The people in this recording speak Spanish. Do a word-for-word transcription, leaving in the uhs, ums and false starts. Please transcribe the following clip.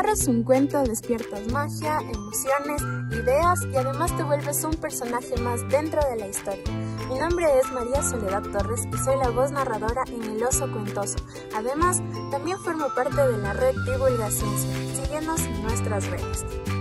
narras un cuento, despiertas magia, emociones, ideas y además te vuelves un personaje más dentro de la historia. Mi nombre es María Soledad Torres y soy la voz narradora en El Oso Cuentoso. Además, también formo parte de la red Divulga Ciencia. Síguenos en nuestras redes.